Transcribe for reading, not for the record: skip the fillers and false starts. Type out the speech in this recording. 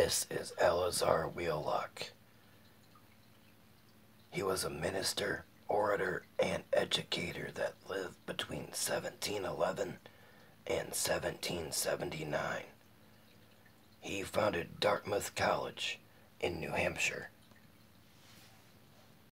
This is Eleazar Wheelock. He was a minister, orator, and educator that lived between 1711 and 1779. He founded Dartmouth College in New Hampshire